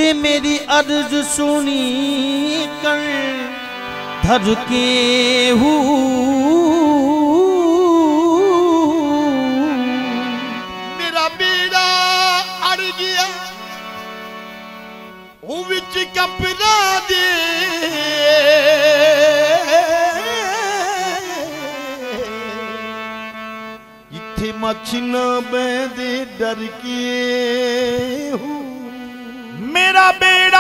ते मेरी अर्ज सुनी कर धर के मेरा बेड़ा अड़ गया वो विच कपड़ा दे इत्थे मछ न बैदे डर के मेरा बेड़ा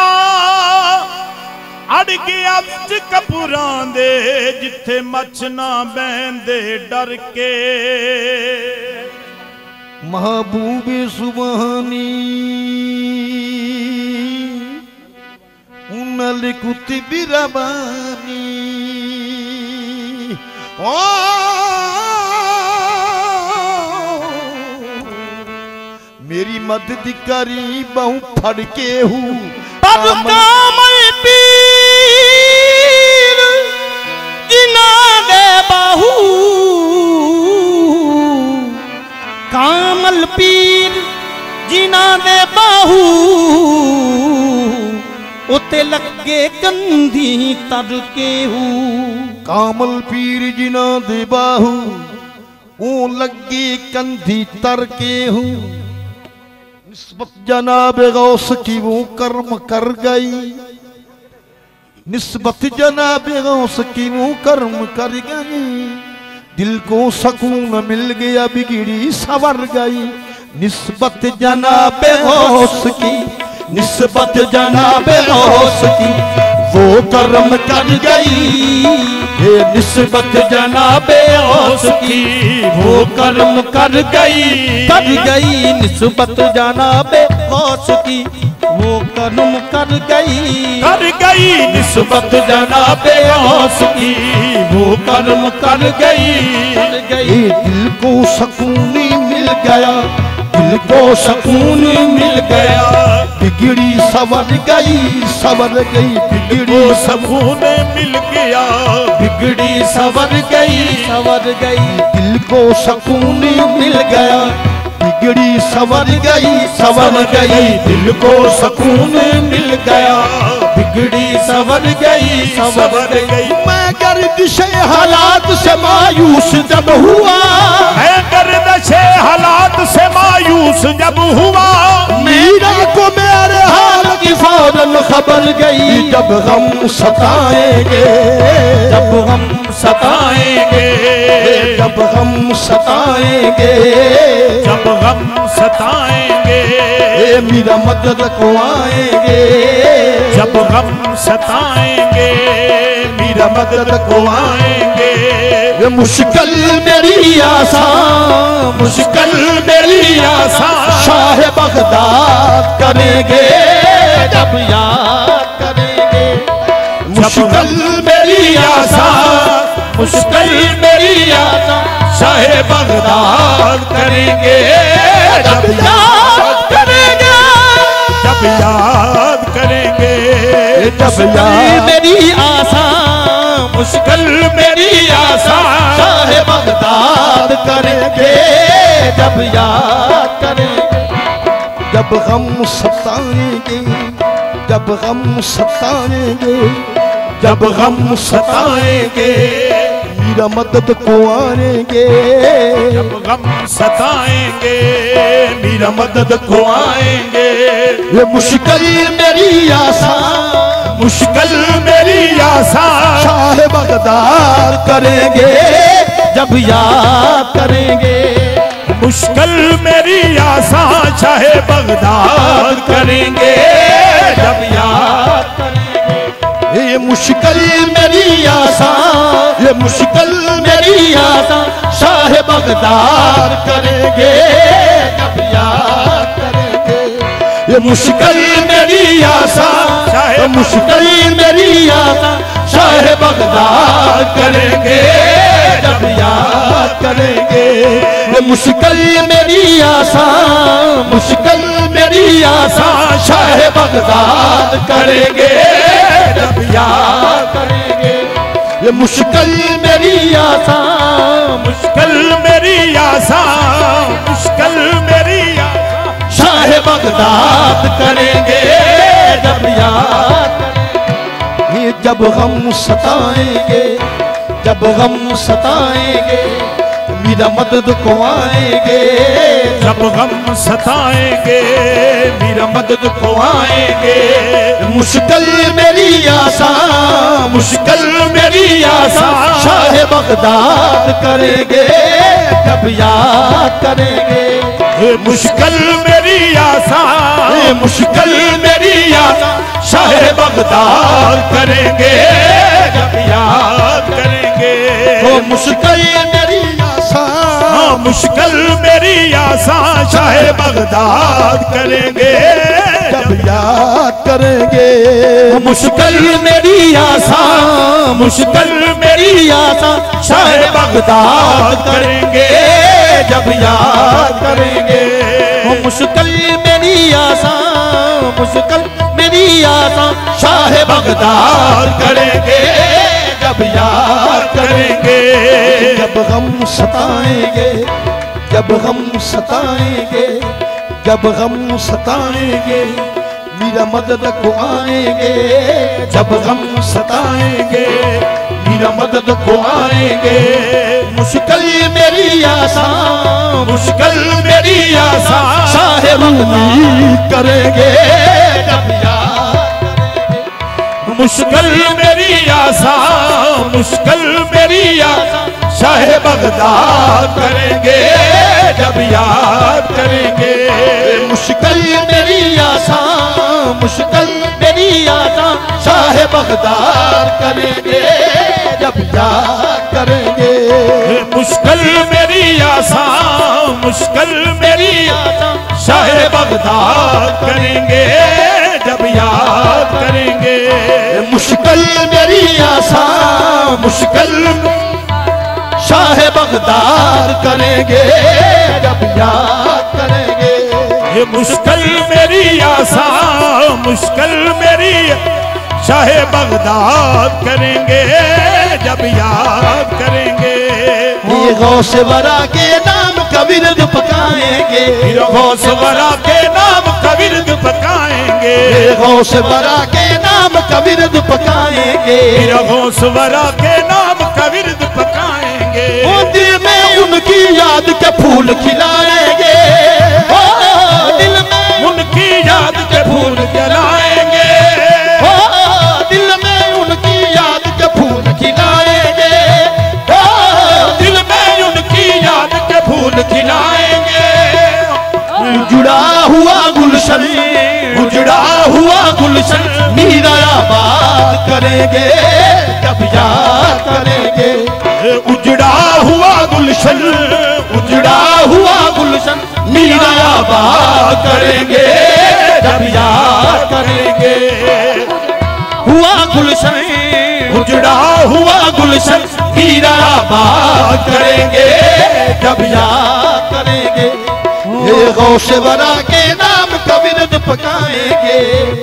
अड़ गया विच कपूरां दे जिथे मछ ना बैंदे डर के महबूबे सुबहानी उनल कुतबी रबानी मेरी मदद करी बहु फड़ के हूँ कामल पीर जिना दे बाहू कामल पीर जिना दे बाहू उते लगे कंधी तर के हूँ कामल पीर जिना दे बाहू वो लगे कंधी तर के हूँ निस्बत जनाब गौस की वो कर्म कर गई निस्बत जनाब गौस की वो कर्म कर गई दिल को सुकून मिल गया बिगड़ी सवर गई निस्बत जनाब गौस की निस्बत जनाब गौस की वो कर्म कर गई निस्बत जनाबे गौस की वो कर्म कर गई निस्बत जनाबे गौस की वो कर्म कर गई निस्बत जनाबे गौस की वो कर्म कर गई दिल को सुकून मिल गया दिल को सुकून मिल गया बिगड़ी सवर गई बिगड़ी सुकून मिल गया बिगड़ी सवर गई दिल को सुकून मिल गया बिगड़ी सवर गई दिल को सुकून मिल गया बिगड़ी सवर गई मैं गर्दिश हालात से मायूस जब हुआ मैं गर्दिश हालात से मायूस जब हुआ मीरा को मेरे हाल की फौरन खबर गई जब गम सताएंगे जब हम सताएंगे जब गम सताएंगे जब हम सताएंगे मेरा मदद को आएंगे जब हम सताएंगे मेरा मदद को आएंगे ये मुश्किल मेरी आसान मुश्किल मेरी आसान शाह बगदाद करेंगे जब याद करेंगे मुश्किल मेरी आसान मुश्किल मेरी आसान शाह बगदाद करेंगे जब याद करेंगे जब याद करेंगे जब याद मेरी आसान मुश्किल मेरी आसान शाह बगदाद करेंगे जब याद करेंगे जब गम सताएंगे जब गम सताएंगे जब गम सताएंगे मेरा मदद को आएंगे जब गम सताएंगे मेरा मदद को आएंगे ये मुश्किल मेरी आसान मुश्किल मेरी आसान शाह बगदाद करेंगे जब याद करेंगे मुश्किल मेरी आसान चाहे बगदाद करेंगे जब याद करेंगे ये मुश्किल मेरी आसान ये मुश्किल मेरी आसान शाह बगदाद करेंगे जब याद करेंगे ये मुश्किल मेरी आसान ये मुश्किल मेरी आसान शाह बगदाद करेंगे जब याद करेंगे ये मुश्किल मेरी आसान मुश्किल मेरी आसान शाह बगदाद करेंगे जब याद करेंगे ये मुश्किल मेरी आसान मुश्किल मेरी आसान मुश्किल मेरी आसान शाह बगदाद करेंगे जब याद करेंगे। ये जब गम सताएंगे, जब गम सताएंगे, मेरा मदद को आएंगे। जब गम सताएंगे मेरा मदद को आएंगे। मुश्किल मेरी आसान, मुश्किल मेरी आसान, शाह बगदाद करेंगे जब याद करेंगे। मुश्किल मेरी आसान, मुश्किल मेरी आसान, शाह बगदाद करेंगे जब याद करेंगे। वो मुश्किल मेरी आसान, मुश्किल मेरी आसान, शाह बगदाद करेंगे जब याद करेंगे। मुश्किल मेरी आसान, मुश्किल मेरी आसान, शाह बगदाद करेंगे जब याद करेंगे। मुश्किल मेरी आसान, मुश्किल मेरी आसान, शाह बगदाद करेंगे जब याद करेंगे। जब गम सताएंगे, जब गम सताएंगे, जब गम सताएंगे, मेरा मदद को आएंगे। जब गम सताएंगे, मेरा मदद को आएंगे। मुश्किल मेरी आसान, मुश्किल मेरी आसान, शाह रूमी करेंगे जब याद करेंगे। मुश्किल मेरी आसान, मुश्किल मेरी आसान, शाह बगदाद करेंगे जब याद करेंगे। मुश्किल मेरी आसान, मुश्किल मेरी आसान, शाह बगदाद करेंगे जब याद करेंगे। मुश्किल मेरी आसान, मुश्किल मेरी आसान, शाह बगदाद करेंगे जब याद करेंगे। मुश्किल मेरी आसान, मुश्किल शाह बगदाद करेंगे जब याद करेंगे। ये मुश्किल मेरी आसान, मुश्किल मेरी शाह बगदाद करेंगे जब याद करेंगे। ये गौस वरा के नाम का विरद पकाएंगे, गौस वरा के नाम का विरद पकाएंगे। ये गौस वरा के नाम का विरद पकाएंगे। गौस वरा के नाम का विरद पकाएंगे। दिल में उनकी याद के फूल खिलाएंगे, दिल में उनकी याद के फूल जलाएंगे। दिल में उनकी याद के फूल खिलाएंगे, दिल में उनकी याद के फूल खिलाएंगे। जुड़ा हुआ गुलशन, उजड़ा हुआ गुलशन, मीरा आबाद करेंगे जब याद करेंगे। उजड़ा हुआ गुलशन, उजड़ा हुआ गुलशन, मीरा आबाद करेंगे जब याद करेंगे। हुआ गुलशन, उजड़ा हुआ गुलशन, मीरा आबाद करेंगे जब याद करेंगे। ये गौस वरा के नाम का विरद पकाएंगे,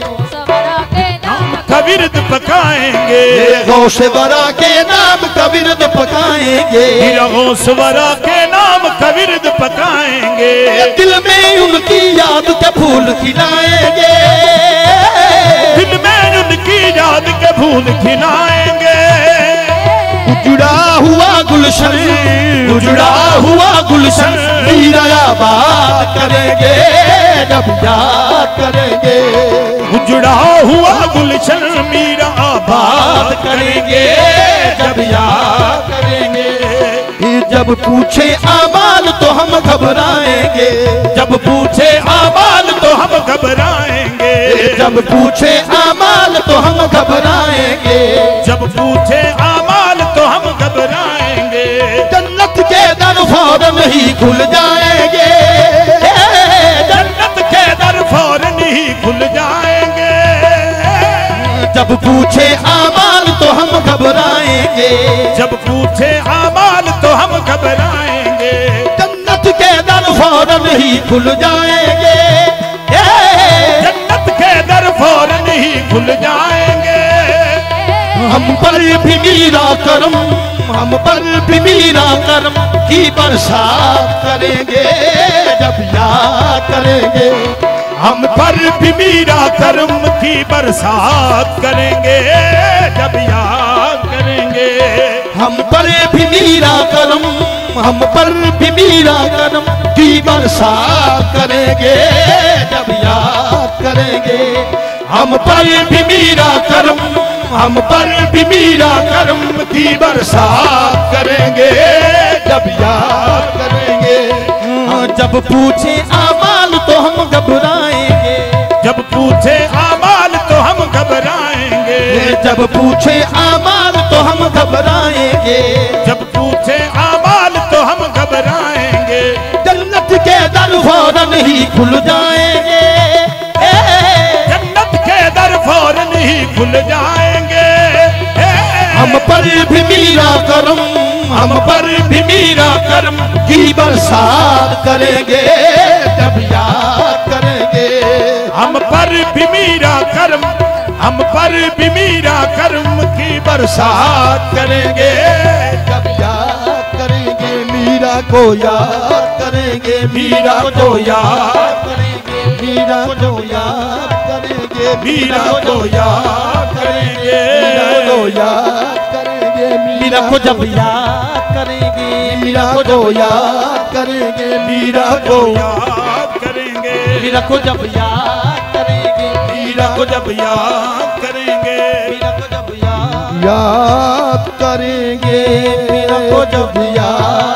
का विरद पकाएंगे। ये गौस वरा के नाम का विरद पकाएंगे। गौस वरा के नाम का विरद पकाएंगे। दिल में उनकी याद के फूल खिलाएंगे, दिल में उनकी याद के फूल खिलाएंगे। उजड़ा हुआ गुलशन, उजड़ा हुआ गुलशन, मीरा आबाद करेंगे जब याद करेंगे। उजड़ा हुआ गुलशन, मीरा आबाद करेंगे जब याद करेंगे। जब पूछे आमाल तो हम घबराएंगे, जब पूछे आमाल तो हम घबराएंगे। जब पूछे आमाल तो हम घबराएंगे। जब पूछे आमाल तो हम घबराएंगे। जन्नत के दर फौरन ही खुल जाएंगे, जन्नत के दर फौरन ही खुल जाएंगे। जब पूछे आमाल तो हम घबराएंगे। जब पूछे आमाल तो हम घबराएंगे। जन्नत के दर फौरन ही खुल जाएंगे, जन्नत के दर फौरन ही खुल जाएंगे। हम पर भी मीरा करम, हम पर भी मीरा करम की बरसात करेंगे जब याद करेंगे। हम पर भी मीरा करम की बरसात करेंगे जब याद करेंगे। हम पर भी मीरा करम, हम पर भी मीरा करम की बरसात करेंगे जब याद करेंगे। हम पर भी मीरा करम, हम पर भी मीरा करम की बरसात करेंगे जब याद करेंगे। जब पूछे आमाल तो हम घबराएंगे, जब पूछे आमाल तो हम घबराएंगे, जब पूछे आमाल तो हम घबराएंगे, जब पूछे आमाल तो हम घबराएंगे। जन्नत के दर फौरन ही खुल जाएंगे, जन्नत के दर फौरन ही खुल जाएंगे। हम पर भी मीरा करम, हम पर भी मीरा करम की बरसात करेंगे जब याद करेंगे। हम पर भी मीरा करम, हम पर भी मीरा करम की बरसात करेंगे जब याद करेंगे। मीरा को याद करेंगे, मीरा को याद करेंगे, मीरा को याद करेंगे, मीरा को याद करेंगे, मीरा को याद करेंगे। मीरा को जब याद करेंगे, मीरा को याद करेंगे, मीरा को याद करेंगे, मीरा को जब याद करेंगे, मीरा को जब याद करेंगे, मीरा को जब याद करेंगे, मीरा को जब याद